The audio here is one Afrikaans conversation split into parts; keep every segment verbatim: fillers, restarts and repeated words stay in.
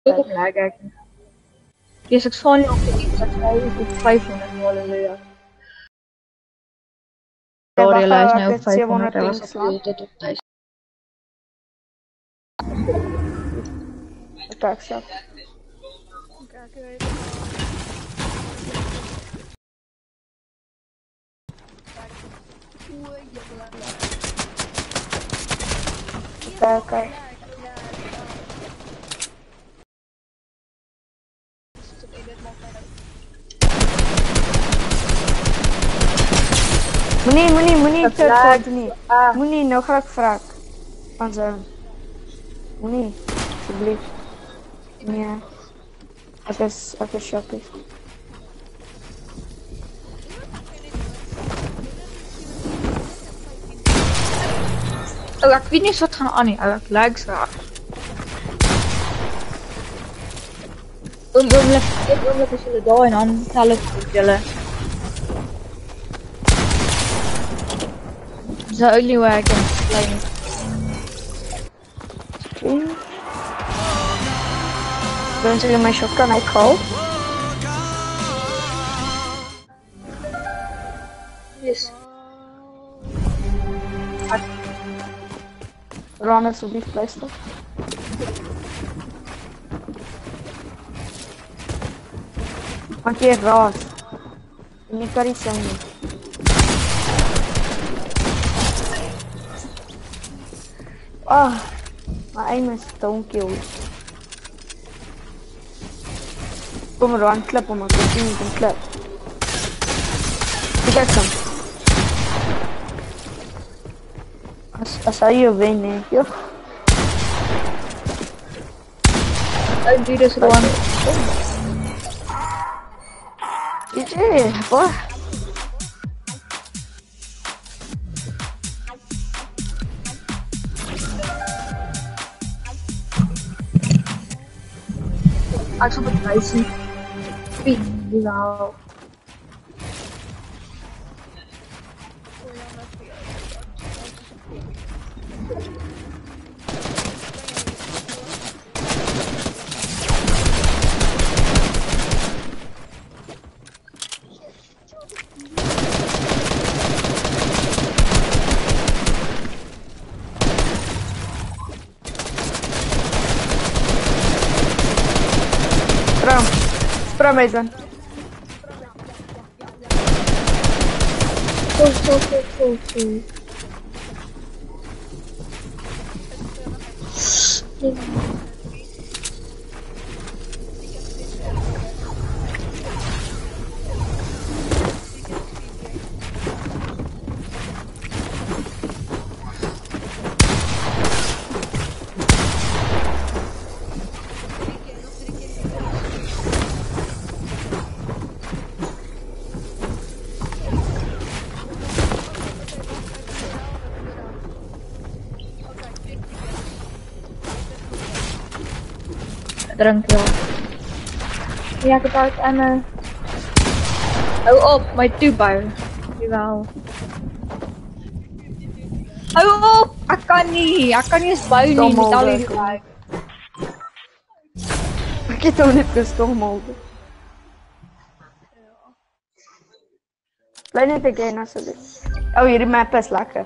Ook op lag eigenlijk. Yes, ik zal niet op de iets, dat hij op vijfhonderd halleluja. Sorry, hij is nu op vijfhonderd, hij was op dit op deze. Kijk zo. Kijk, kijk. Moenie, moenie, moenie third party nie. Moenie, nou ga ek vraag. Van zo. Moenie, alsjeblieft. Nee. Ek is, ek is shoppie. Oh, ek weet nie wat gaan aan nie, ek lag graag. Oom, oomlik, ek oomlik is julle daar en dan tel ek op julle. It's the only way I can explain it. Okay. Dan zeg je mijn shotgun uit call. Yes. Run alsjeblieft, blijf staan. Want je raast. En je kan niet zijn. Ah, my aim is stone kill. Kom er aan, klip om, ik zie niet een klip. Kijk hem. Als, als hij je wint, nee, joh. I do this one. G G, boy. Ek sal met my sien. Wie, die nou. Spram. Spram Mason. Go, go, go, go, go. Drink ja. Ja, ek het uit en uh... hou op, my toebou. Jawel. Hou op! Ek kan nie, ek kan nie eens bou nie met al die gebruik. Ek het al net gestomholde. Bly net again asseblief. Oh, hierdie map is lekker.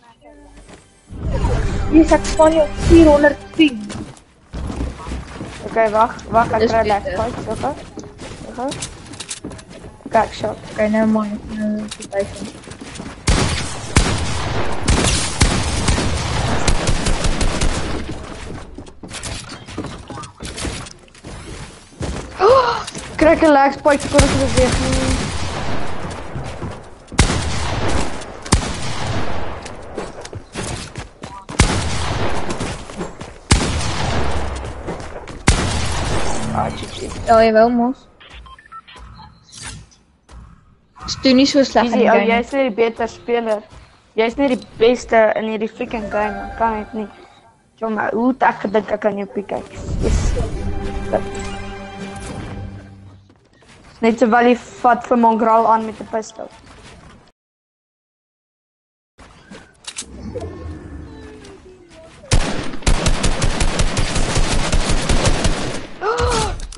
Hier ek staan hier op vierhonderd tien. Oké, okay, wacht, wacht, ik krijg lag fight, oké? Oké. Kijk, shot. Oké, okay, never mind. Uh, oh, ik krijg een lag spike, ik kon het er weer niet. Ja, jawel, mos. Is toen niet zo slecht in die game. Oh, jij is niet de betere speler. Jij is niet de beste in die freaking game. Kan het niet. Jongen, hoe het ik gedink ik aan je pickaxe. Is net terwijl je vat voor Mongraal aan met de pistol.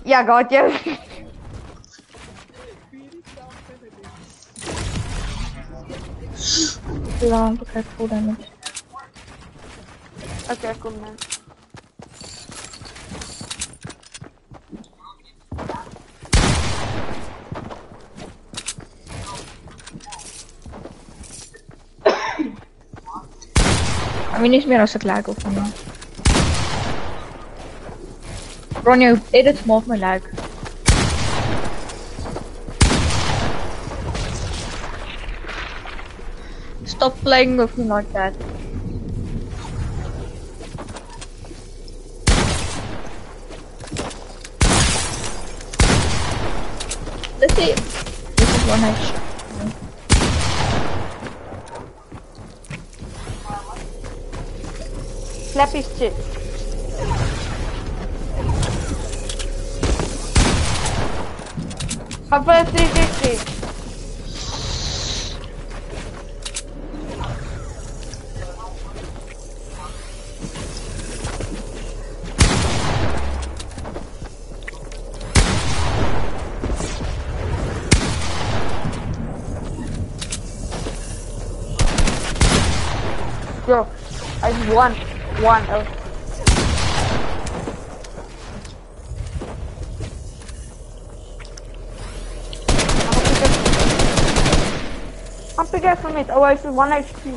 Ja, got you. Lang, ik krijg full damage. Oké, okay, kom maar. Ik weet niet meer als het lijkt of niet. Ronnie, edit me op mijn lijk. Stop playing with me like that. Let's see. This is one H. Slappy shit. Papa three fifty. Yo, I have one, one. Oh. I'm picking up from it. Oh, I have one H P.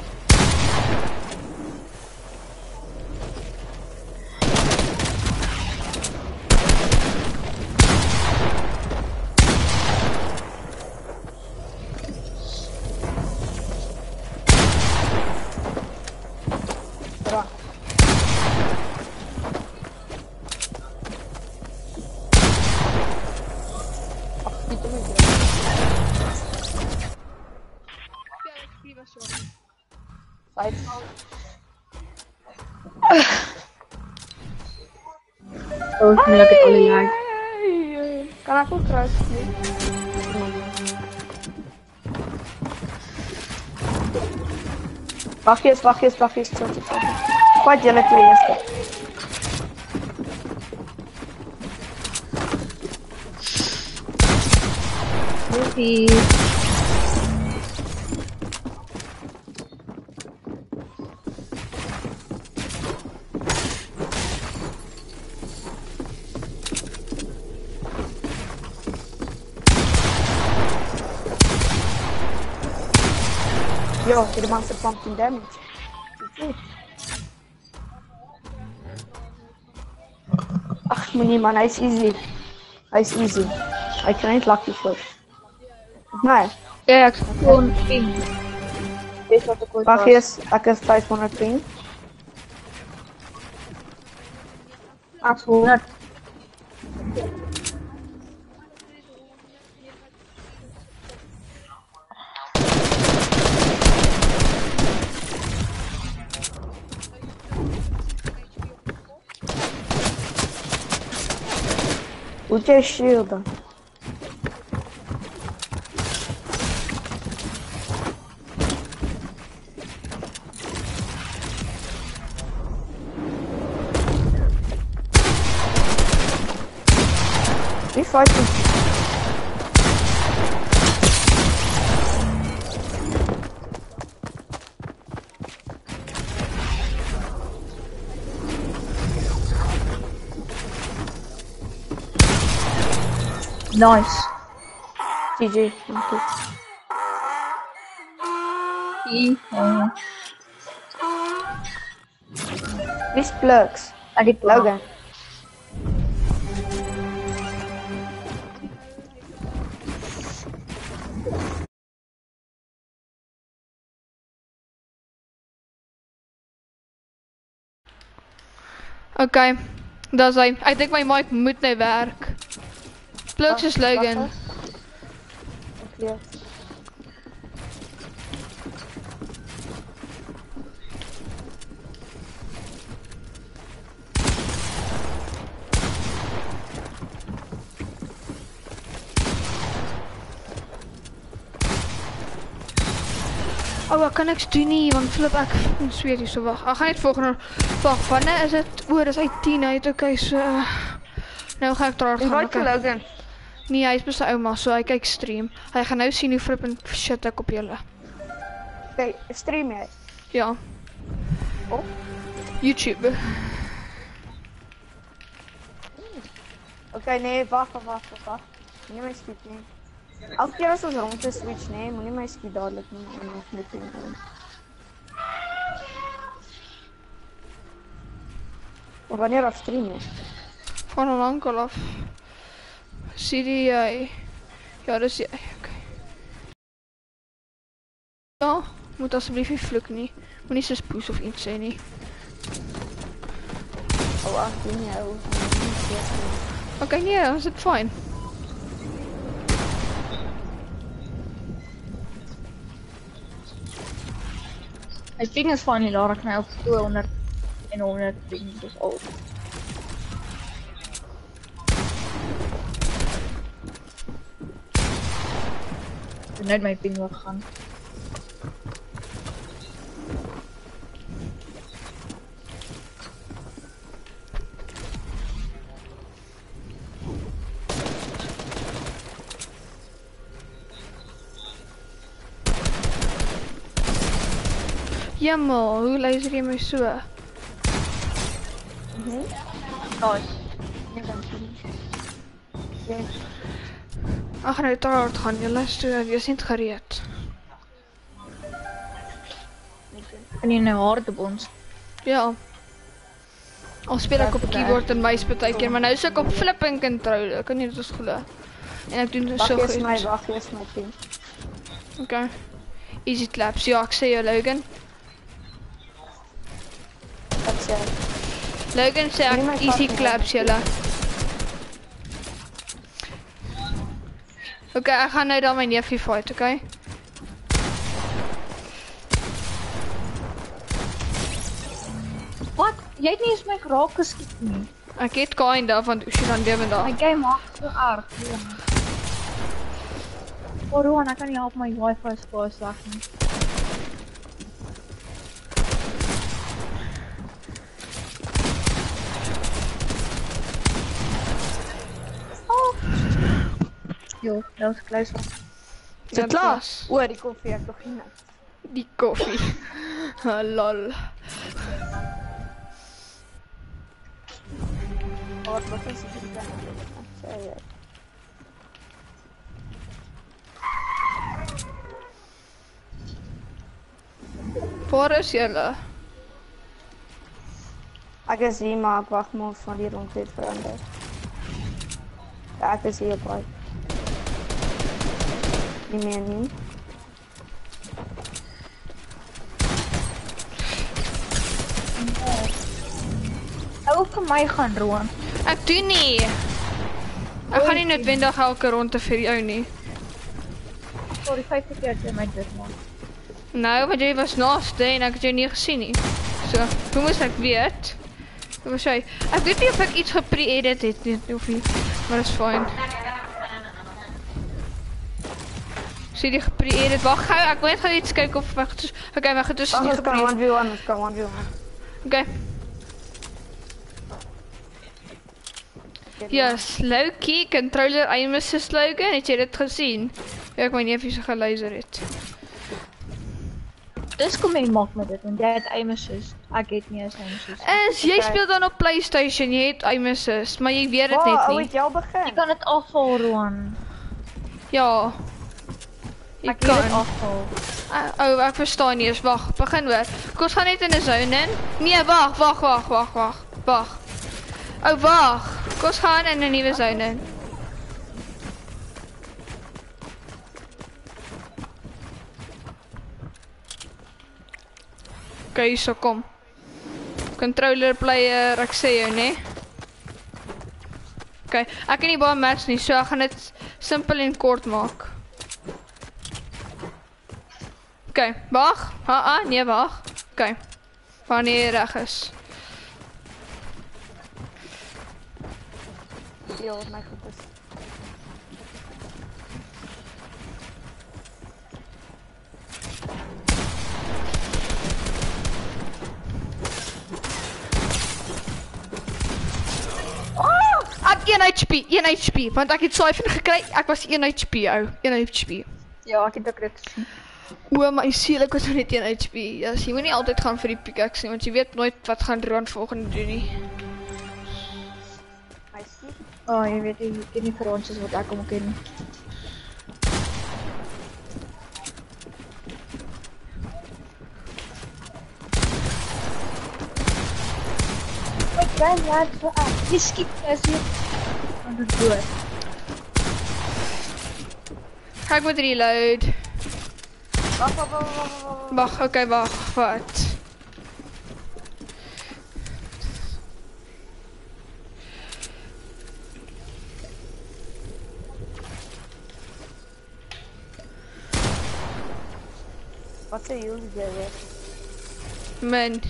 Oh, nu heb ik alle lijk. Kan ik ook kruisen? Wacht eens, wacht eens, wacht eens. Wat jullie twee eerst. Doei. Yo, the monster pumping damage. Ach, meneer man, hij is easy. Hij is easy. Hij krijgt lucky first. Nee. Ja, ik ga gewoon ping. Weet wat ik ooit was. Wacht eens, ik heb vijfhonderd ping. achthonderd. Hoe je shield dan? Wie fighting? Nice. G G. E. Uh, These plugs. I get Logan. Oké, okay, dat is hij. Ik denk mijn mic moet niet werken. Plugs is Logan. Ja. Oh, wat kan ik doen niet, want flip ik zweer je zo wacht. Ah, ga je het volgende. Wacht, wanneer is het? Oeh, dat is hij tien uit. Oké, okay, so, uh, Nou ga ek daar gaan. Invite vir Logan. Nee, hy is by sy ouma, so hy kyk stream. Hy gaan nou sien hoe flippend shit ek op julle. Okay, stream jy? Ja, Op? YouTube. Okay, nee, wag, wag, wag, wag. Moenie my skiet nie. Elke keer as ons rond is switch, nee, moenie my skiet dadelik nie, maar ons moet doen. Of wanneer af stream jy? Van al lank al af. Sien jy? Ja, dis jy. Okay. Ja, moet asseblief nie vloek nie. Moenie so spoes of iets sê nie. Oh, ach, doen jy, ou. Okay, nee, dan is dit fyn. My ping is van die laar ek nou op tweehonderd en honderd ping, dus al. Ek het net my ping weggaan. Jammer, hoe luister jy my so? Mhm. Nice. Nee, dankie. Ja. Ag nou te hard gaan, jy luister, jy is niet gereed. Kan jy nou hard op ons? Ja. Al speel ek op keyboard en muis partykeer, maar nou is ek op flipping controller, kan jy dit ons glo? En ek doen dit so Wacht eens goed. my, wacht eens my ping. Okay. Easy claps, ja, ek sê jou Logan. Wat sê? Logan sê Moenie my ek easy vat nie, claps julle. Okay, ek gaan nou dan my neefie fight, okay? Wat? Jy het nie eens my geraak geskiet nie. Ek het kinda van Ocean dan Devon daar. My game maak so erg. Oh Roan, ek kan nie help my wifi space weg nie. Oh. Jo, dat was kluis van. Is dit klaar? O, die koffie ek nog nie. Die koffie. Lol. Wat wat is dit dan? Sê jy. Waar is julle? Ek is hier, maar ek wacht maar van die rondheid verander. Ja, ek is hier op uit. Nie meer nie. Hou op vir my gaan, Roan. Ek doen nie. Ek gaan nie noodwendig elke ronde vir jou nie. Sorry, vyftig keer jy my dit maak. Nou, want jy was naaste en ek het jou nie gesien nie. So, hoe moes ek weet? Hoe was jy? Ek weet nie of ek iets gepre-edit het nie, of nie. Maar dat is fijn. Sê die gepre-edit. Wacht gauw, ek moet gauw iets kyk of ek... Oké, maar goed, dus Wacht, nie ons kan gepre-edit. one v one, ons kan one v one. Oké. Yes, Loki, controller aim assist Logan, het jy dit gesien? Ja, ek my neefie so geluister het. Dis kom jy maak met dit, want jy het aim assist. Ek het nie eens aim assist. Is, jy Okay. speel dan op PlayStation, jy het aim assist, maar jy weet dit Wow, net ou nie. het jy al begin? Jy kan dit afval, Roan. Ja. Jy Ek het kan. dit afval. O, oh, ek verstaan nie eens. Wag, begin hoor. Kom ons gaan net in 'n zone in. Nee, wag, wag, wag, wag, wag. Wag. O, oh, wag. Kom ons gaan in 'n nuwe zone in. Okay, so kom. Controller player, ek sê jou, nee. Okay, ek kan nie baie match nie, so ek gaan dit simpel en kort maak. Okay, wag. Ha, ah, nee, wag. Okay. Wanneer reg is. Ja, my goed is. Oh, ek een H P, een H P, want ek het syfer gekry, ek was een H P ou, een H P. Ja, ek het ook dit gesien. O my siel, ek was nou net een H P. Ja, jy moet nie altyd gaan vir die pickaxe nie, want jy weet nooit wat gaan Roan volgende doen nie. Oh, jy weet, jy ken nie vir ons soos wat ek hom ken. Kijk, laat voor aan. Je skipt as je aan het doen. Ga ik moet reload. Wacht, wacht, wacht, wacht, wacht. Wacht, oké, okay, wacht, wat? Wat zijn jullie zeggen? Man.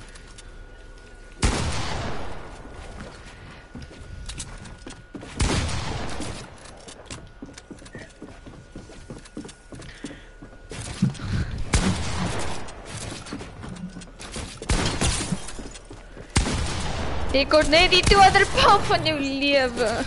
Ik word net die tweede pap van jouw leven.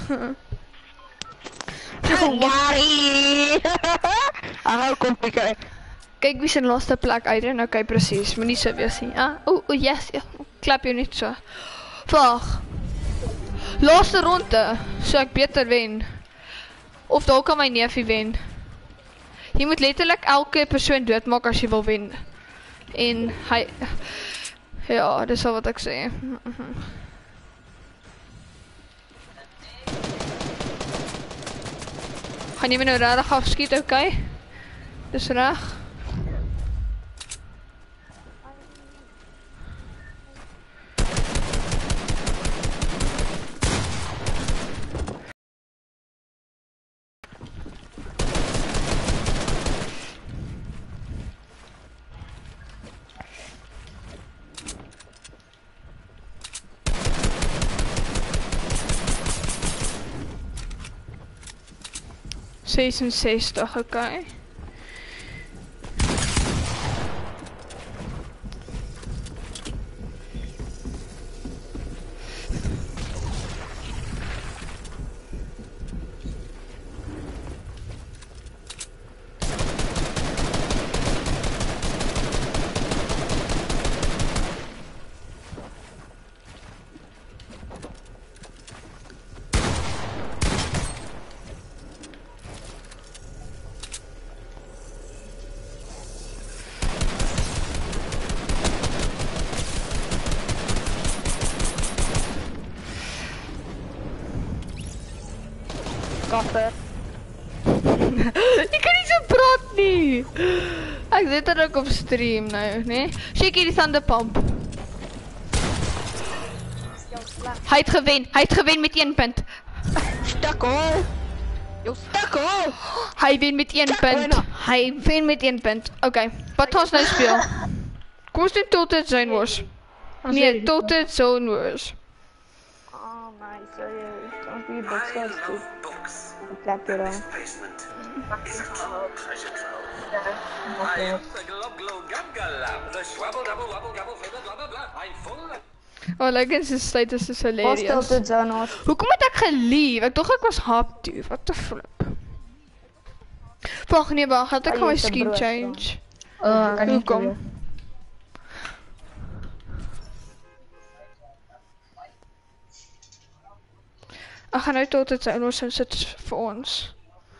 Worry! Ah, kom pikken. Kijk wie zijn laatste plek uit en oké, okay, precies. Maar niet zo weer zien. Ah, oh, oh yes, ja. Klap je niet zo. Wacht. Laatste ronde. Zou ik beter wen. Of dan kan mijn neefje wen. Je moet letterlijk elke persoon doodmaken als je wil winnen. En hij... Ja, dat is al wat ik zeg. Gaan je me nou rarig afschieten, oké? Okay? Dus raag. zesenzestig, oké. Okay. Kapper. Ik kan niet zo praten nie. Ik zit er ook op stream nou, nee? Shake hier die thunderpump. Hij heeft gewin, hij heeft gewin met één punt. Stak hoor. Yo, stak hoor. Hij wint met één punt. Hij wint met één punt. Oké, okay. Wat gaan we nou spelen? Kom eens doen tot het Zone Wars. Nee, tot het Zone Wars. Oh my, sorry. Kan je boxers doen? Plak je dan. Oh, Legends is status is hilarious. Wat het Zone Wars? Hoe kom het ek gelief? Ek dacht ek was hap dude. What the flip? Wacht, nee, wacht. Gaat ik gewoon mijn skin change? Uh, kan Hoe kom? Ik ga nu tot het zijn, want het voor ons.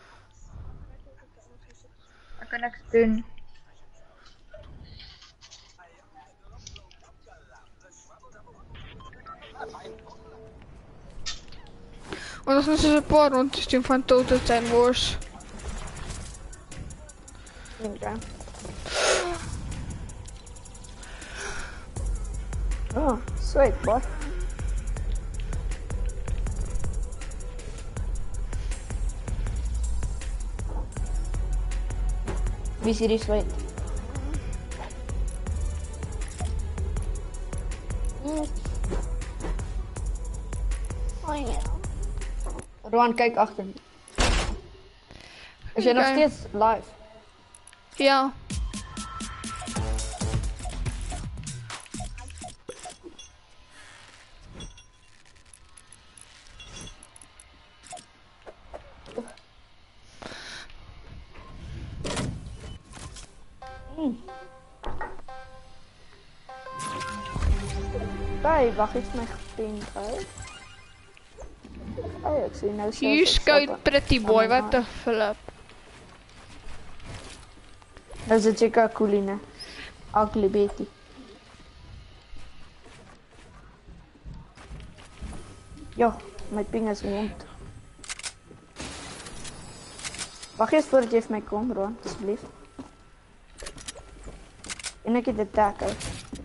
Wat kan ik doen? Want dat is dus een paar rondjes doen van tot het zijn wars. Okay. Oh, sweet boy. Wie is hier sweet? Mm. Oh ja. Roan, kijk achter me. Is jij nog steeds live? Ja. Hey, wacht eens my gepink uit. Oh, ek sien nou You scout pretty boy, what the flip. Nou is dit seker Coline. Ugly Betty. Ja, my ping is rond. Wacht eens voordat jy vir my kom, Ron, asseblief. En ek het die attack uit.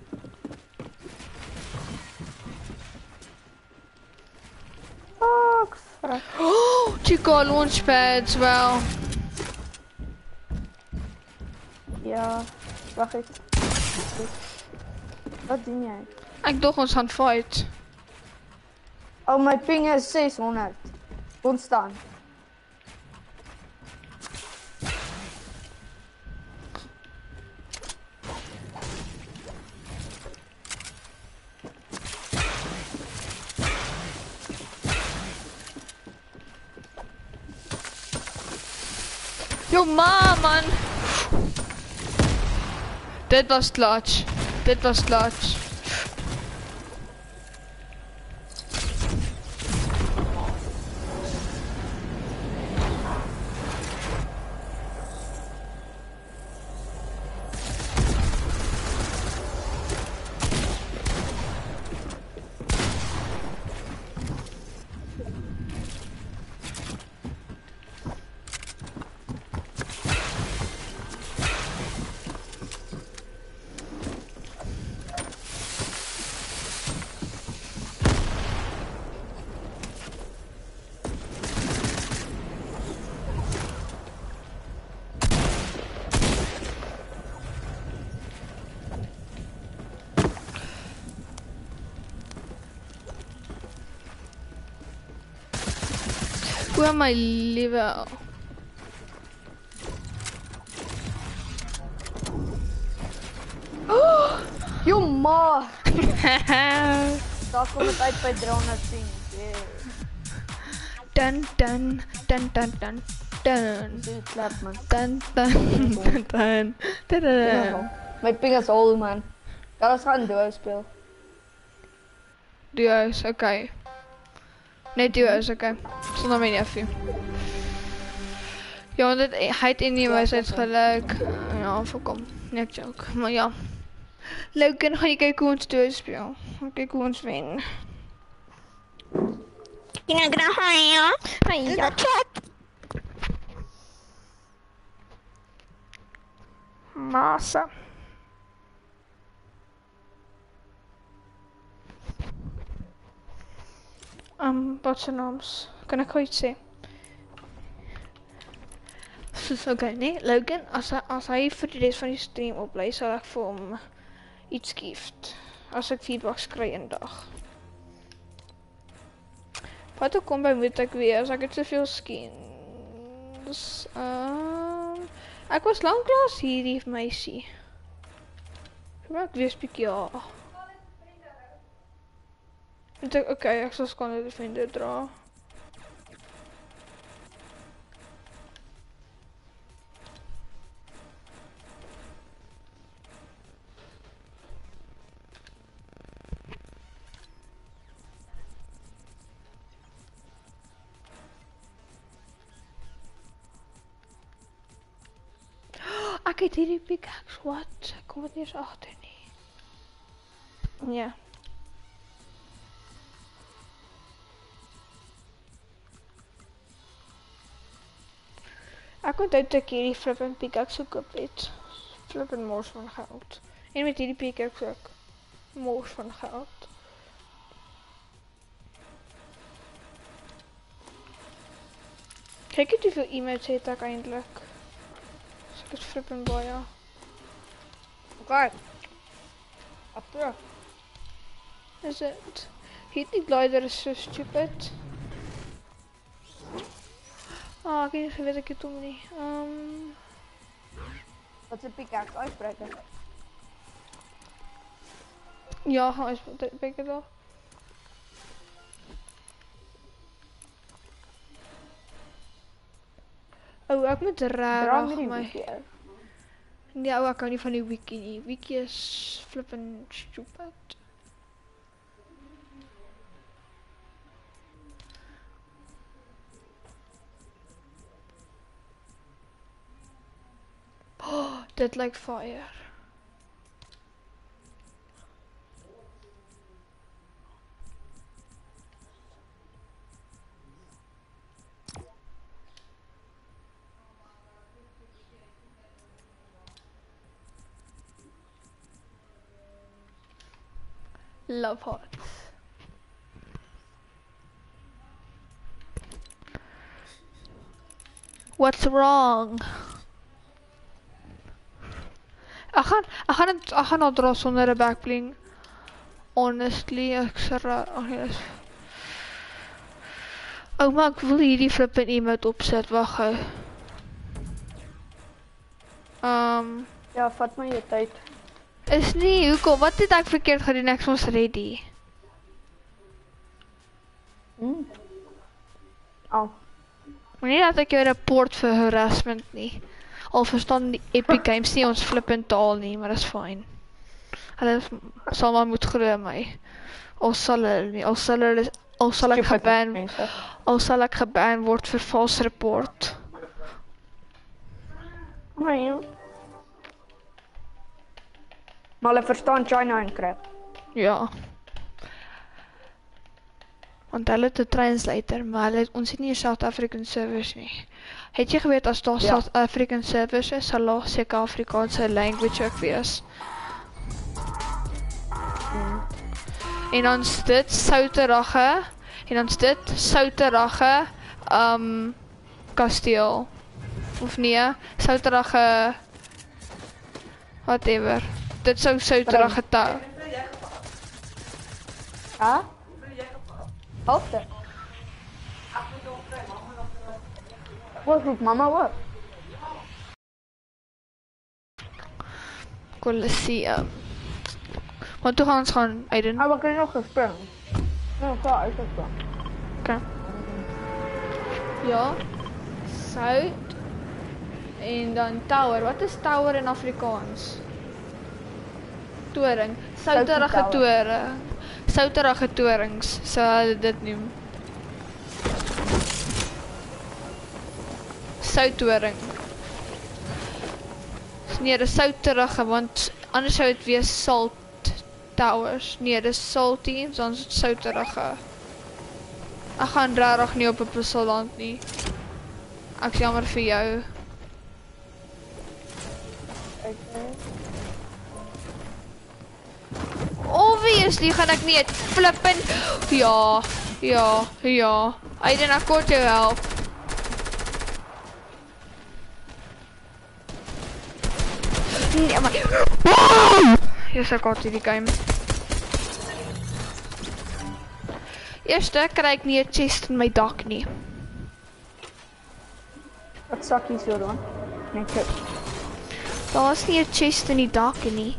Oh, fuck. Oh, Chica launchpads, wel. Ja, wacht eens. Wat doen jy? Ek dog ons gaan fight. Oh, my ping is zeshonderd. Kom staan. Yo, ma, man. Dit was clutch. Dit was clutch. Hoe my liewe. Oh, yo ma. Daar kom het uit by driehonderdtien. Yeah. Dun dun dun dun dun dun. Dude, klap man. Dun dun dun dun dun. My ping is hol man. Ja, ons gaan duo speel. Duo's, oké. Okay. Nee, duo's, oké. Okay. Zonder my neefie. Ja, want het, hy het in die wijsheid gelijk. Ja, voorkom. Nee, joke. Maar ja. Logan, ga je kijken hoe ons duo speel. Ga kijken hoe ons win. You're not gonna hire Hi, in the chat. Massa. Um, wat zijn naams? Kan ik ooit zien? Dus oké, nee, Logan, als hij, als hij voor de rest van die stream opblijft, zal ik voor hem iets gift. Als ik feedbacks krijg een dag. Wat ook komt bij moet ik weer, als ik het te veel skins. Uh, ik was lang klas hier, die meisje. Gebruik weer spiek ja. Oké, okay, ik zal Scarlet Defender draw. Ek het hierdie pickaxe, wat? Ek kom het nie eens agter nie. Ja. Ek onthou dat ek hierdie flippin pickaxe gekoop het. Flippin mors van geld. En met hierdie pickaxe ook. Mors van geld. Kijk het hoeveel e-mails het ek eindelijk. Dus ek is flippin baie. Oké. After. Is it? Heat die glider is so stupid. Ah, ek het nie geweet ek het hom nie. Um, Wat is een pickaxe uitbreken? ja, gaan uitbreken dan. Oh, ek moet raar my. Nee, ou, ek hou nie van die wiki nie. Wiki is flippin stupid. Dit lyk fire. Love hearts. What's wrong? Ek gaan, ek gaan het, ek gaan nou dra sonder 'n backbling. Honestly, ek sê raar. Oh, yes. Oh, maar ek wil hierdie flippin emote opset, wag gou. Um, Ja, vat maar jou tyd. is nie, hoekom? Wat het ek verkeerd gedoen? Ek is ons ready. Hmm. Al. Maar nie dat ek jou report vir harassment nie. Al verstaan die Epic Games nie ons flippin taal nie, maar dat is fine. Hulle sal maar moet glo my. Al sal hulle nie, al sal hulle, al sal ek Stupid geban, mense. al sal ek geban word vir false report. Maar ja. Maar hulle verstaan China en crap. Ja. Want hulle het 'n translator, maar hulle het, ons het nie 'n South African service nie. Het jy geweet as daar Ja. South African service is, sal daar seker Afrikaanse language ook wees. Hmm. En dan is dit souterige, en dan is dit souterige, um, kasteel. Of nee, souterige, whatever. Dit sou souterige tou. Ha? Hoofde. Wat roep mama op? Colosseum. Want toe gaan ons gaan, Aiden. Ah, we kunnen nog gespring. Ja, ik ga uitgespring. Okay. Ja. Sout. En dan tower. Wat is tower in Afrikaans? Toring. Souterige tower. toring. Souterige torings, so hulle dit noem. Souttoring. Nee, dis souterige, want anders sou dit wees salt towers. Nee, dis salty, dan is dit souterige. Ek gaan regtig nie op 'n pusselland nie. Ek is jammer vir jou. Obviously gaan ek nie het flippin. Ja, ja, ja. Aiden, ek kon jou help. Nee, maar... Yes, ek had hierdie game. Eerste kry ek nie 'n chest in my dak nie. Wat zakjes zo dan? Nee, kijk. Daar is nie 'n chest in die dak nie.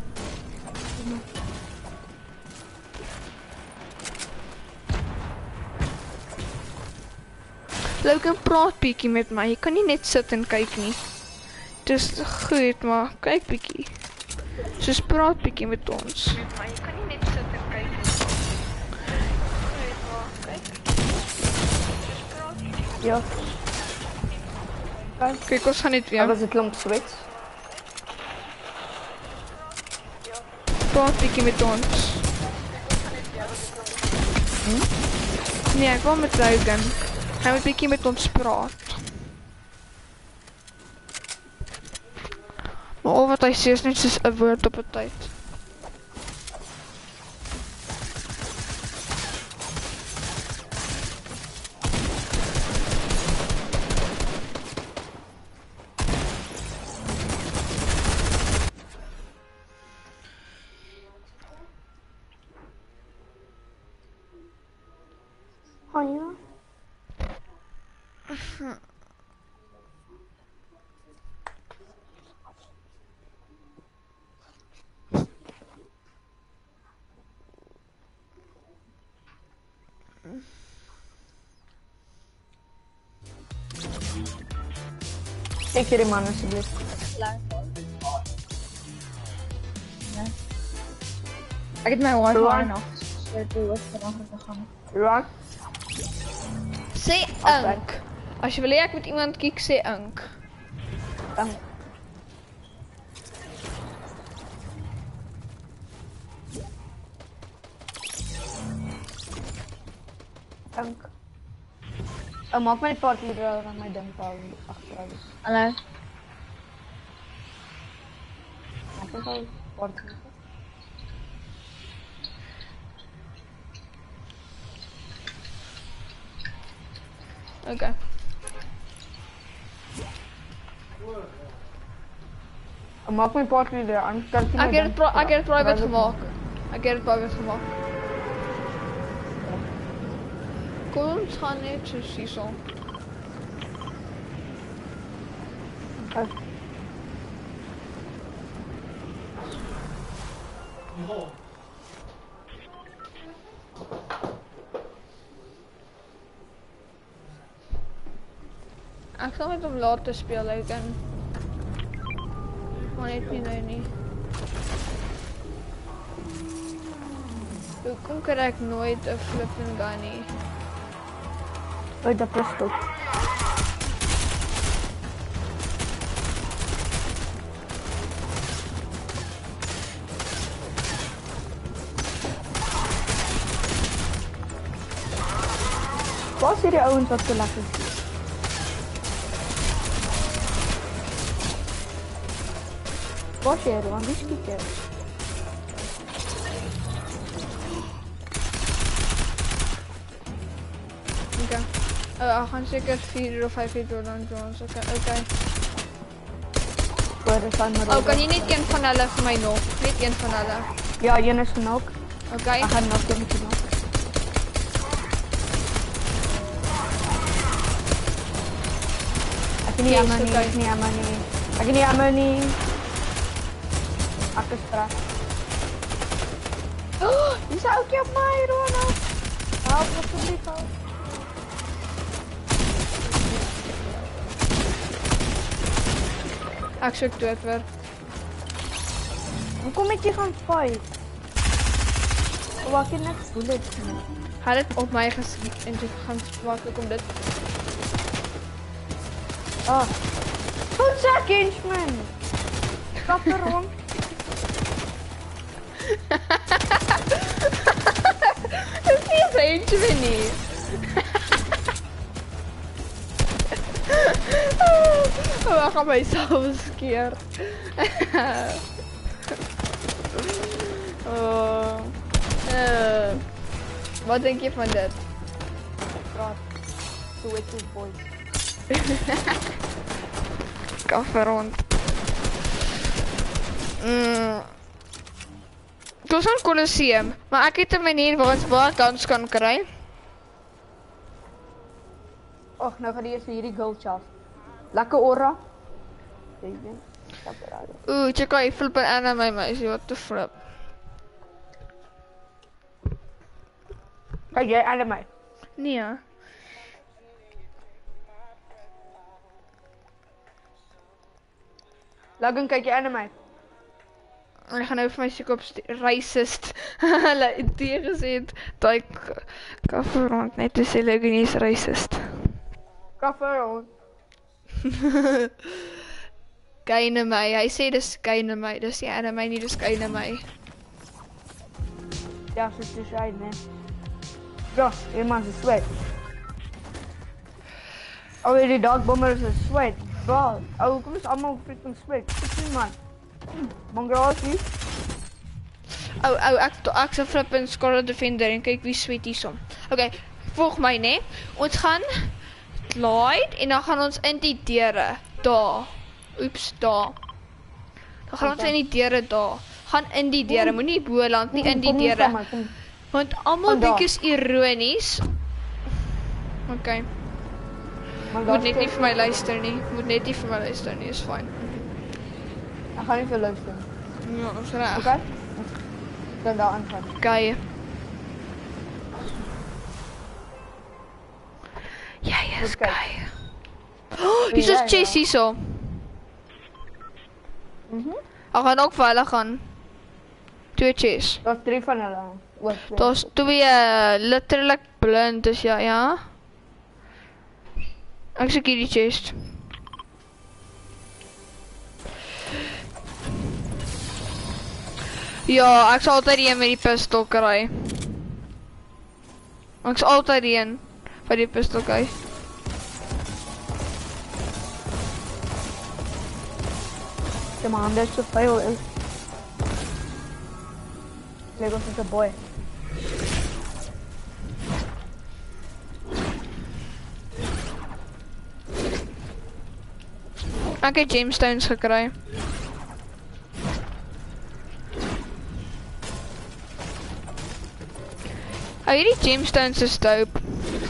Logan, praat bietjie met my. Jy kan nie net sit en kyk nie. Dis goed, maar kyk bietjie. Soos praat bietjie met ons. Met my. Jy kan nie net sit en kyk nie. Goed, maar kyk bietjie. Soos praat bietjie. Ja. Kijk, ons gaan niet Dat weer. was het lump switch. Praat bietjie met ons. Hm? Nee, ek wil met Logan. Hy moet bietjie met ons praat. Maar al wat hy sê is net soos 'n woord op 'n tyd. Oh ja. Kijk jullie man alsjeblieft. Ek het my wifi Ruan. nog. So toe was er nog gegaan. Ruan? Sê ink. As jy wil hê ek moet iemand kiek, sê ink. Dan. Dank. Oh, maak my part hier aan my ding val agter. Hallo. Maak my val part. Okay. Oh, maak my part hier aan. Ek het dit ek het dit private gemaak. Ek het dit private gemaak. Kom ons gaan net so hierso. Okay. Ek sal met hom later speel, ek kan maar net nie nou nie. Hoekom kry ek nooit 'n flipping gun nie? Oh, dat pistol. Wat is die ouens wat so lekker is? Wat is hier, want die skiet jy? Okay. Uh, ek gaan seker vier of vyf uur dan Jones. Okay, okay. Voor is aan my. Oh, kan jy net een van hulle vir my nog? Net een van hulle. Ja, een is genoeg. Okay. Ek gaan nog een met genoeg. Ek nie jammer nie, ek nie jammer nie. Ek nie jammer nie. Ek is strak. Oh, dis ook op my, Ronald. Help asseblief help. Ek soek dood weer. Hoekom het jy gaan fight? Waak jy net bullets nie? Hy het op my geskiet en toe gaan maak ek om dit. Ah. Zo'n zak man. Kap er rond. Dat is niet een eentje meer niet. Oh, we gaan mijzelf skeer. Oh. Uh. Wat denk je van dit? Praat. So het is boys. Kaffe rond. Mm. Het was een Colosseum, maar ik heb een manier waar ik waar kans kan krijgen. Och, nou ga je eerst hierdie gold chest. Lekker aura. Oeh, check out, je flip aan aan mijn meisje, what the flip. Kijk jij aan mij? Nee ja. Logan, kijk je aan mij? Ik ga nou vir my soek op racist. Hulle idee gesê dat ek kaffe rond net te sê Logan is racist. Kaffe rond. Kyk na my. Hy sê dis kyk na my. Dis nie aan my nie, dis kyk na my. Ja, soos jy sê, nee. Ja, iemand is sweat. Oh, die dog bomber is 'n sweat. Bro, oh, kom eens allemaal freaking sweat. Sien man. Mongrasie. Oh, oh, ek ek se flip en Scarlet Defender en kyk wie sweet hierson. Okay, volg my nê. Ons gaan glide en dan gaan ons in die deure daar. Oeps, daar. Dan gaan ons in die deure daar. Gaan in die deure, moenie bo land nie in die deure. Want almal dink is ironies. Okay. Moet net nie vir my luister nie. Moet net nie vir my luister nie, is fyn. Ek gaan nie vir luister. Ja, is reg. Okay. Dan daar aangaan. Okay. Ja, yes, okay. Oh, hier is chest hierso. Mhm. Ek gaan ook vir hulle gaan. Twee chests. Daar's drie van hulle. Daar's twee uh, letterlik blind is ja, ja. Ek soek hierdie chest. Ja, ek sal altyd een met die pistol kry. Ek sal altyd een. By die pistol guy. Ja man, dit is so veel is. Lyk ons is 'n boy. Ek het gemstones gekry. Oh, hierdie gemstones is dope.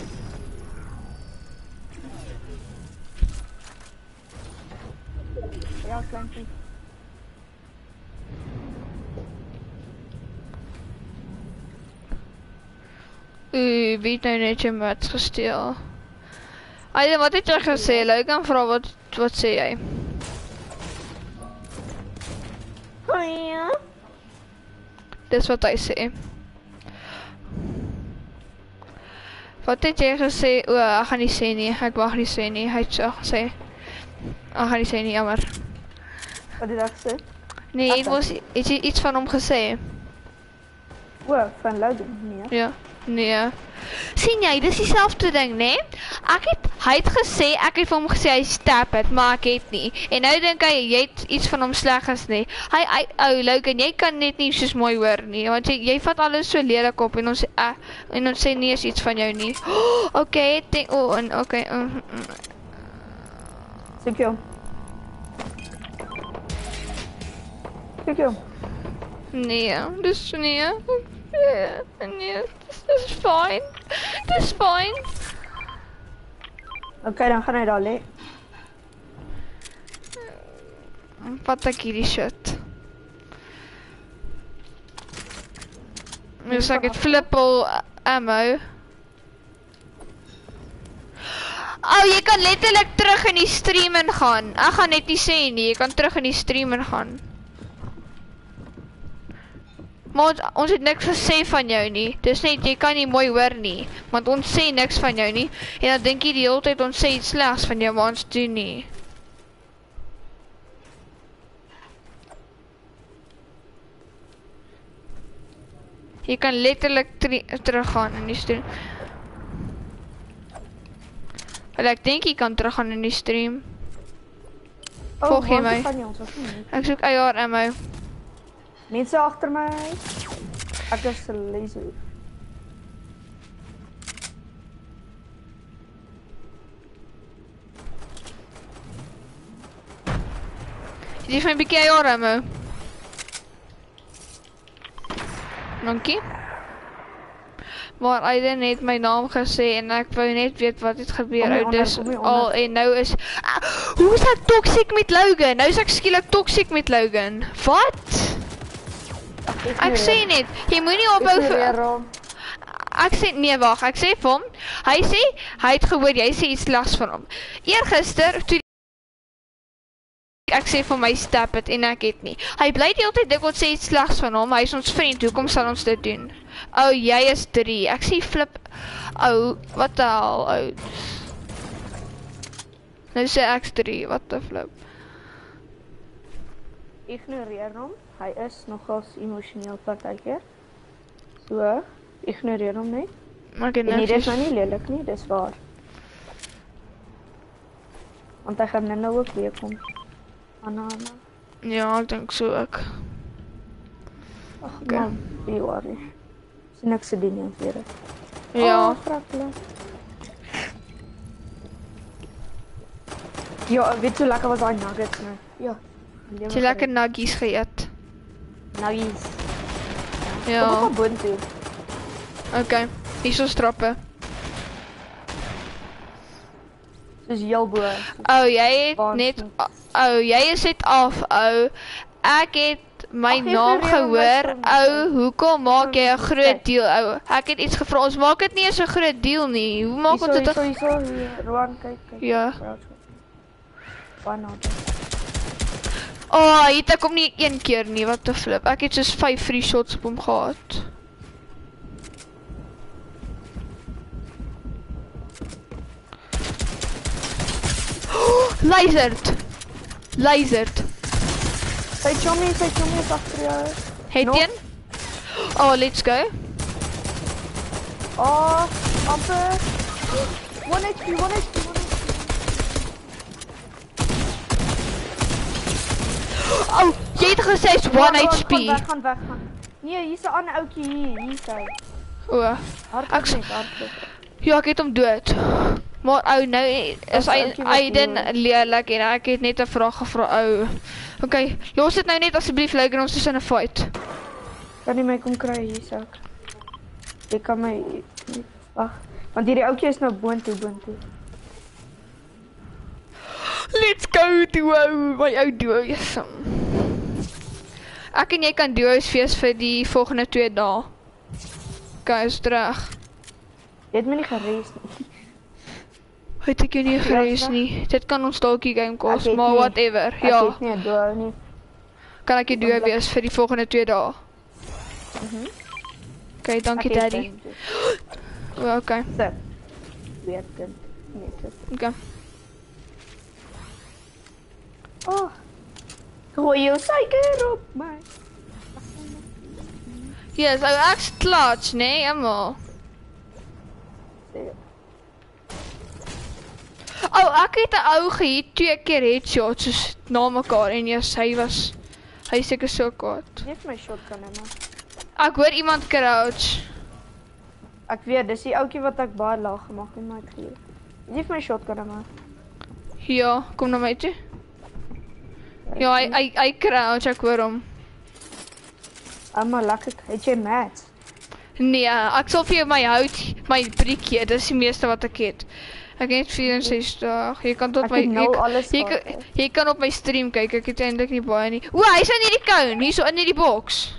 Ja, kleintjie. Oeh, wie het nou net jou mats gesteel? Aiden, wat het jy gesê? Logan vra wat, wat sê jy? Goeie. Dis wat hy sê. Wat het jy gesê? O, ek gaan nie sê nie, ek mag nie sê nie, hy het so gesê. Ek gaan nie sê nie, jammer. Wat het jy gesê? Nee, het was, het jy iets van hom gesê? O, van Logan, nee. Ja, nee. Sien jy, dis dieselfde ding, nee? Ek het, hy het gesê, ek het vir hom gesê, hy stab het, maar ek het nie. En nou dink hy, jy het iets van hom sleg is nie. Hy, hy, ou, Logan, jy kan net nie soos mooi hoor nie, want jy, jy vat alles so lelijk op, en ons, uh, en ons sê nie eens iets van jou nie. Oh, oké, denk, oh, en, oké, okay, uh, uh. Sê jou. Sê jou. Nee, dis nee. Nee, nee, dis, dis fijn. Dis fijn. Oké, okay, dan gaan hy daar lê. Vat ek hierdie shit. Dus ek het flippel ammo. Oh, jy kan letterlik terug in die stream ingaan. Ek gaan net nie sê nie, jy kan terug in die stream ingaan. Maar ons, ons het niks gesê van jou nie. Dis net, jy kan nie mooi hoor nie. Want ons sê niks van jou nie. En dan denk jy die hele tijd ons sê iets slegs van jou, maar ons doen nie. Jy kan letterlik teruggaan in die stream. Wel, ek denk jy kan teruggaan in die stream. Volg jy my? Ek soek A R ammo. Mense agter my. Ek is lazy. Jy vir my 'n bietjie A R ammo. Dankie. Maar Aiden het my naam gesê en ek wou net weet wat het gebeur. Ou dis al en nou is ah, hoe is ek toxic met Logan? Nou is ek skielik toxic met Logan. Wat? Ek sê net, jy moenie ophou vir Ek sê nee wag, ek sê vir hom, hy sê hy het gehoor jy sê iets slegs van hom. Eergister toe ek sê vir my stap het en ek het nie. Hy bly die hele tyd dikwels sê iets slegs van hom. Hy is ons vriend. Hoekom sal ons dit doen? Oh, jy is drie. Ek sê flip. Oh, wat die hel, ou. Nou sê ek drie. Wat die flip. Ignoreer hom. Hy is nogals emosioneel partykeer. So, ignoreer hom net. Maar ek het en nie, niks. dis nou nie lelik nie, dis waar. Want hy gaan nou ook weer kom. Anna, Anna. Ja, ek dink so ook. Ag, okay. Man, be worry. Is niks te doen nie, weer. Ja. Oh, frakkelijk. Ja, weet hoe lekker was die nuggets nou? Ja. Het jy lekker nuggies geëet? Nuggies. Ja. Kom op boon toe. Oké, hier is ons trappe. Soos heel bo. Oh, jy het net, oh, jy is net af, oh. Ek het my Ach, naam gehoor, oh, hoekom maak jy 'n groot deal, oh. Ek het iets gevra, ons maak dit nie eens 'n groot deal nie. Hoe maak ons dit? Hierso, hierso, hier, Roan, kyk, kyk. Ja. Banane. Oh, hy het ek hom nie een keer nie, wat te flip. Ek het soos vyf free shots op hom gehad. Lizard! Lizard! Sy chommy, sy chommy is achter jou. Het een? Oh, let's go. Oh, amper. one H P, one H P, one H P. Oh, jy het gesê is one H P. Gaan weg, gaan weg, gaan. Nee, hier is 'n ander ouetjie hier, hier is hy. O, Hardloop Ek- net, hardloop. ja, ek het hom dood. Maar ou, nou is hy ouetjie wat Aiden dood. leerlik en ek het net 'n vraag gevra, ou. Okay, los dit nou net asseblief, Logan, ons is in 'n fight. Kan jy my kom kry hier sak? Jy kan my wag, want hierdie ouetjie is nou boontoe, boontoe. Let's go duo, my ou duo, yes. Ek en jy kan duo's fees vir die volgende twee dae. Okay, is reg. Jy het my nie gereis nie. Het ek jou nie gereis Ja, nie. Dit kan ons dalk die game Ek kos, het maar nie. whatever. Ek Ja, het nie 'n duo nie. kan ek jou duo wees vir die volgende twee dae. Mhm. Okay, dankie Ek het daddy. een, dus. O, okay, So. Weer kind. Nee, dit. okay. Oh. Gooi jou suiker op my. Yes, ou ek's clutch, nee, almal. Oh, ek het 'n ou gehit twee keer headshots soos na mekaar en ja, hy was hy seker so kwaad. Geef my shotgun en maar. Ek hoor iemand crouch. Ek weet, dis die ouetjie wat ek baie laag gemaak het, maar ek gee. Geef my shotgun en maar. Ja, kom na my toe. Ja, hy hy hy crouch, ek hoor hom. Almal lekker. Het jy mats? Nee, ek sal vir jou my hout, my briekje, dis die meeste wat ek het. Ek het vierensestig. Jy kan tot Ek my het nou jy, alles jy, gehad, kan- jy kan op my stream kyk. Ek het eintlik nie baie nie. O, hy's in hierdie cone, hierso in hierdie box.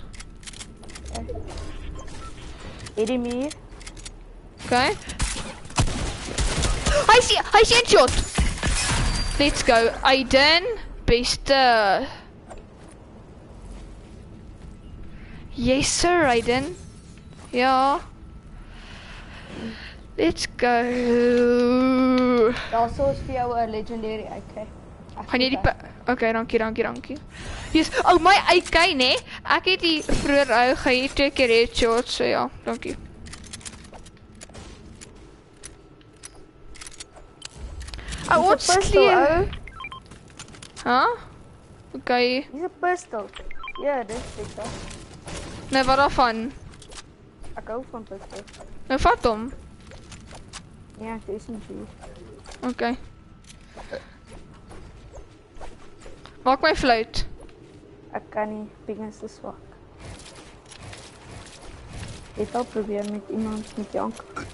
Hierdie muur. Okay. Hy sien, hy sien shot. Let's go. Aiden, beste. Yes sir, Aiden. Ja. Let's go. Daar sou is vir jou 'n legendary A K. Gaan jy die pa- Okay, dankie, dankie, dankie. Yes. Oh my A K, nee. Ek het die vroeër ou gehad twee keer headshots, so ja, dankie. Oh, wat pistol, slee. ou. Huh? Okay. Dis 'n pistol. Ja, dis dit. hè. Nou wat daarvan? Ek hou van pistol. Nou vat hom. Ja, ek is nie hier. Okay. Maak my fluit. Ek kan nie, ping is te swak. Jy het al probeer met iemand met jank.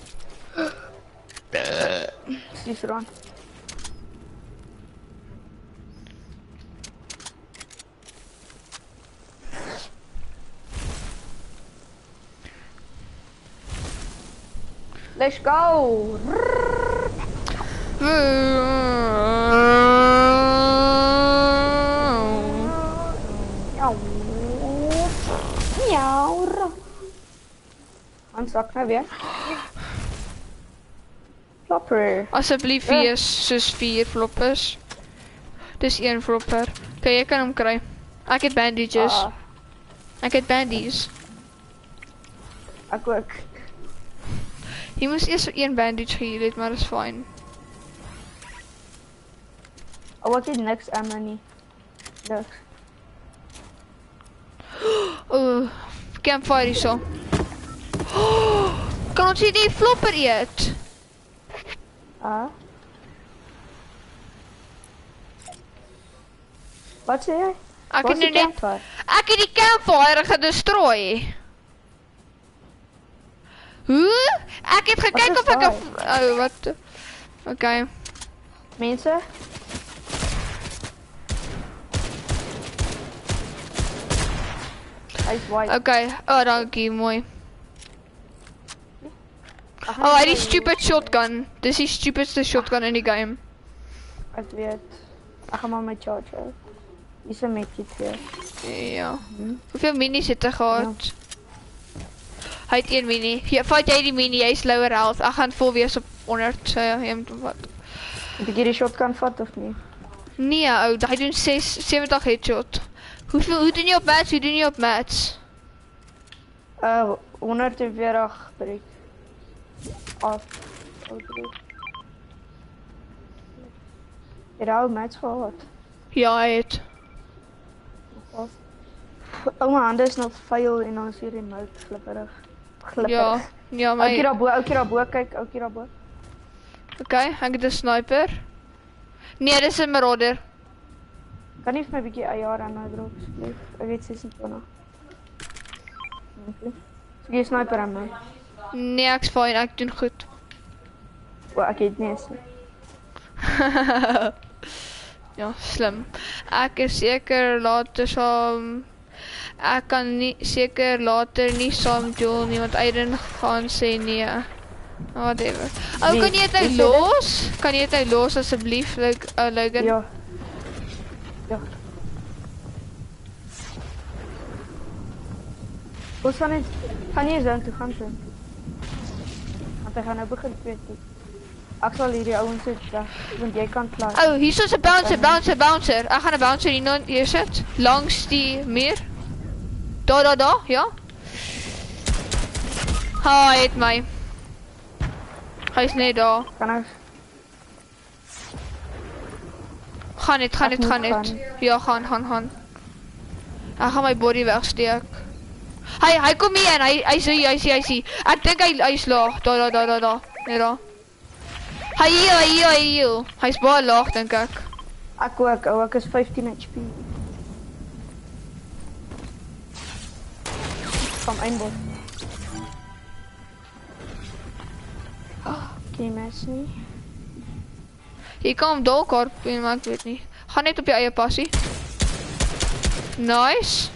Sis rond. Let's go! Miauw. Miauw. Hans, zak nou weer. Flopper. Asseblief wees soos vier floppers. Dis een flopper. Okay, jy kan hom kry. Ek het bandages. Ah, Ek het bandies. ek ook. Jy moes eers een bandage geheel het, maar dis fine. Oh, ek het niks ammo nie. Niks. Oeh, campfire hierso. Oh, kan ons hierdie flopper eet? Ah. Wat sê jy? Ek Waar het is nou die net campfire? Ek het die campfire gedestroy. Hoe? Ek het gekyk is of ek 'n daai? f- oh, wat? Okay. Mense? Hy is white. Okay. Oh, dankie, mooi. Ag, Oh, hy het die nee, stupid shotgun. Dis die stupidste shotgun in die game. Ek weet. Ek gaan maar my charger. Dis 'n medkit weer. Ja. Hoeveel minis het hy gehad? Hy het een mini. Ja, vat jy die mini, jy's lower health. Ek gaan vol wees op honderd. So ja, jy moet hom vat. Moet ek hierdie shotgun vat of nie? Nee, ou, hy doen ses sewentig headshot. Hoeveel hoe doen jy op mats? Hoe doen jy op mats? Uh honderdveertig breek. Af. Het oude match gehad. Ja, hy het. Oh my hande is nog vuil en dan is hier die remote glipperig. Glipperig. Ja, ja, maar... Oukie daarbo, oukie daarbo, kyk, oukie daarbo. Oké, ek het 'n sniper. Nee, dis 'n marauder. Kan nie vir my 'n bietjie A R aan my drop asseblief? Ek het ses en twintig. Dankie. Ek gee sniper aan my. Nee, ek's fine, ek doen goed. O, ek het nie eens nie. Ja, slim. Ek is seker later saam... Ek kan nie, seker later nie saam join nie, want Aiden gaan sê nee. Whatever. Oh, Wie? kan jy dit nou Wie sê dit? los? Kan jy dit nou los asseblief, like, uh, Logan? Ja. Ja. Ons gaan net, gaan nie zone toe gaan toe. Want hy gaan nou begin twee toe. Ek sal hierdie ouens sit weg, want jy kan klaar. Oh, hier is 'n bouncer, bouncer, bouncer. Ek gaan 'n bouncer hier, nou- hier sit, langs die muur. Daar, daar, daar, ja. Ha, hy het my. Hy is net daar. Kan ek? Gaan net, gaan Ek net, gaan moet net. gaan. Ja, gaan, gaan, gaan. Ek gaan my body wegsteek. Hy, hy kom hier in, hy, hy sê, hy sê, hy sê. Ek dink hy, hy is laag. Daar, daar, daar, daar, daar. Nee, daar. Hy hier, hy hier, hy hier. Hy is baie laag, dink ek. Ek ook, ou, ek is fifteen H P. Kom einbos. Oké, mes nie. Hier kan hom dalk hard, maar ek weet nie. Gaan net op jou eie passie. Nice.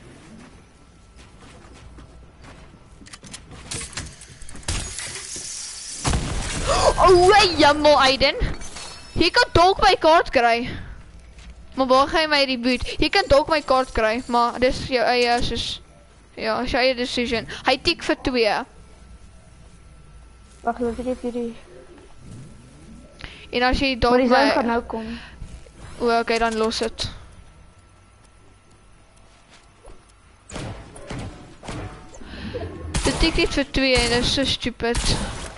Oh, hey, jammer, Aiden. Jy kan dalk my kaart kry. Maar waar gaan jy my reboot? Jy kan dalk my kaart kry, maar dis jou eie soos... Ja, is jou eie decision. Hy tik vir twee. Wacht, wat ek het hierdie... En as jy Maar dalk die zone gaan my... nou kom. O, oké, dan los het. Dit tik net vir twee en dit is so stupid.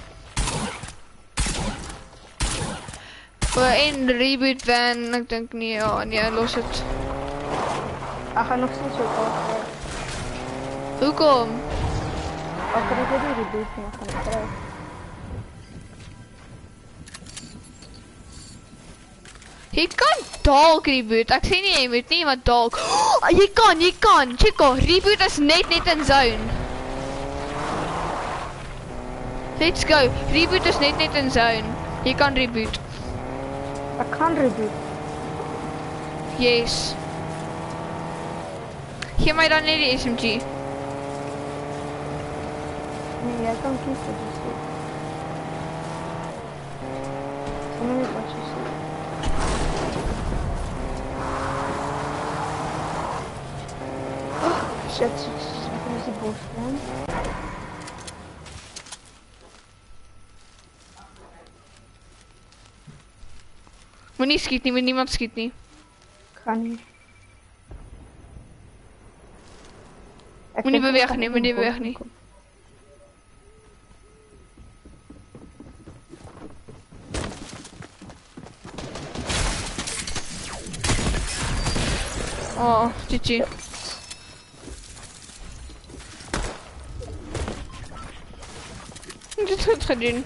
O, en reboot van, ek dink nie, ja, nee, los het. Ek gaan nog steeds so kaart kry. Hoekom? Ek kan ek hierdie reboot nie, ek gaan het kry. Jy kan dalk reboot, ek sê nie jy moet nie, maar dalk. Oh, jy kan, jy kan, Chico, reboot is net net in zone. Let's go, reboot is net net in zone. Jy kan reboot. Ek kan reboot. Yes. Gee my dan net die S M G. Nee, jy kan kies wat jy sê. Sê my net wat jy sê. Oh, shit, shit, shit, ek is die bos gaan. Moenie skiet nie, moet niemand skiet nie. Gaan nie. Ek Moenie dink beweeg ek nie, gaan moenie in die bos beweeg nie. kom. Oh, G G. Dit is goed gedoen.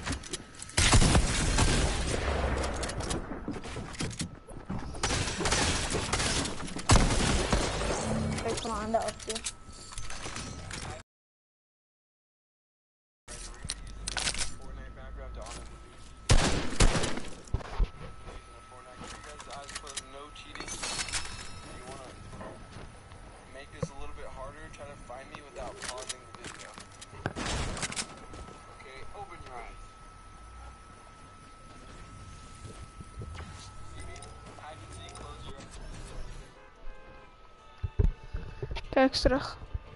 Kijk van mijn handen af. Hier. Fortnite background on it. Fortnite, you guys eyes closed, no cheating. You wanna make this a little bit harder, try to find me without pausing the video. Okay, open your eyes. See me? Hide and seek, close your eyes. Kijk eens terug.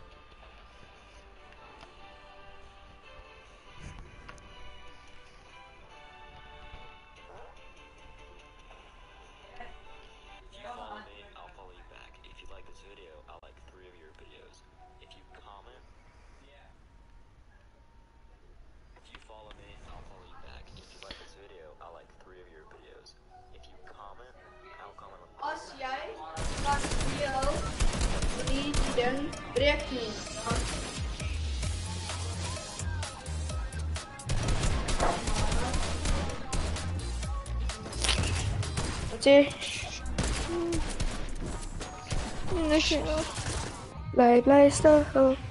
If you follow me, I'll follow you back. If you like this video, I'll like three of your videos. If you comment, if you follow me, I'll follow you back. If Aiden, breek nie. Wat sê? Bly, bly stil.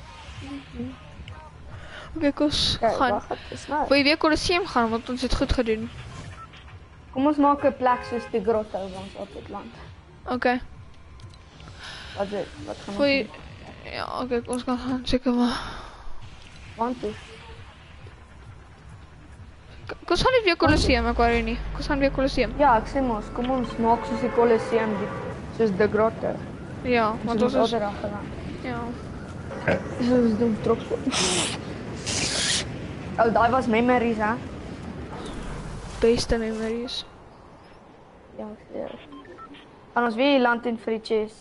Oké, kos Kijk, gaan. wacht, het is nou. Wil je weer Colosseum gaan, want ons het goed gedaan. Kom ons maak 'n plek soos die grotto waar ons altyd land. Oké. Wat is, wat gaan Wil ons je... Ja, oké, okay, ons kan gaan zeker maar. Want toe. Kos gaan niet weer Colosseum, ik weet niet. Kos gaan weer Colosseum. Ja, ek sê mos, kom ons maak soos die Colosseum, die, soos die grotto. Ja, want ons is... altyd afgeland. Ja. Ons doen trots. Oh, daai was memories, hè? Beste memories. Ja, ja. En ons weer land in vir die chest.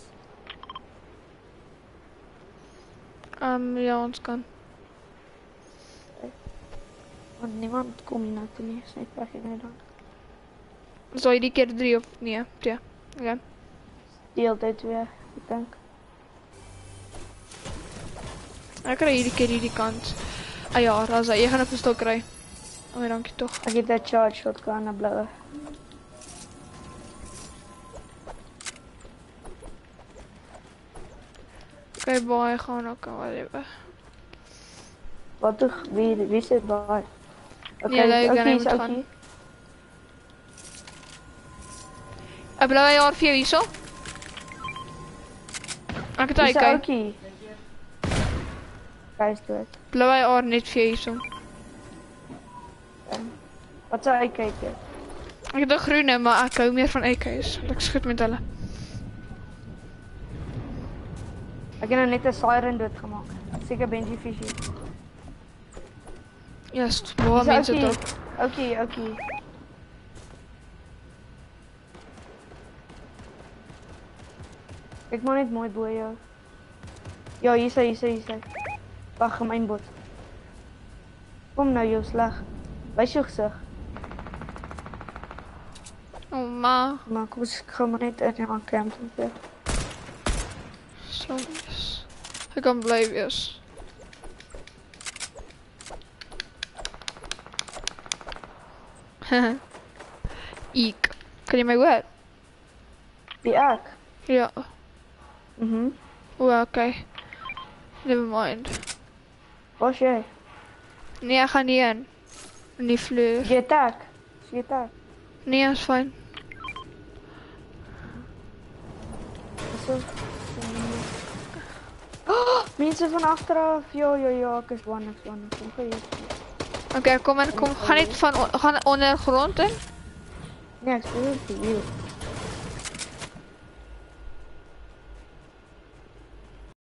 Um, ja, ons kan. Want niemand kom hier naartoe nie, is net weg en dan. Zal je die keer drie of... Nee, twee. Oké. Okay. Die hele tyd weer, ek dink. Ik krijg iedere keer die kant. Ah ja, Raza, je gaat een pistool krijgen. Oh ja, dank je toch. Ek het 'n charge shotgun na bloue. Oké, okay, boy, gewoon ook al even. Wat toch? Wie, wie zit bij? Oké, Ja, leuk, dan okay, moet is gaan. oké. Heb je nou al vier wissel? Ik het Is kijken. oké. Kijk, doe het. Blauwe oor net vier wissel. Wat zou ik kijken? Ik heb de groene, maar ik hou meer van E K's. Want ik schud met hulle. Ik heb nou net een siren doodgemaakt. Zeker Benji Fishy. Juist, boah, mensen het ook. Oké, oké. Kijk maar net mooi boy, jou. Ja, hier zijn, hier zijn, hier zijn. Wacht, mijn bot. Kom nou, jou slag. Wijs je gezicht. Oh, ma. Maar kom eens, ik ga maar net in aan campen. Zo is. Ik kan blijven, yes. Ik. Kan je mij horen? Die ik? Ja. Mhm. Oh, oké. Okay. Never mind. Was jij? Nee, ik ga niet in. Die fleur. Je taak. Je taak. Nee, dat is fijn. Zo. Oh, mensen van achteraf. Jo, jo, jo. Ik is one, ik is one. Kom, ga je. Oké, okay, kom en kom. Ga niet van on, ga ondergrond in. Nee, ik speel voor jou.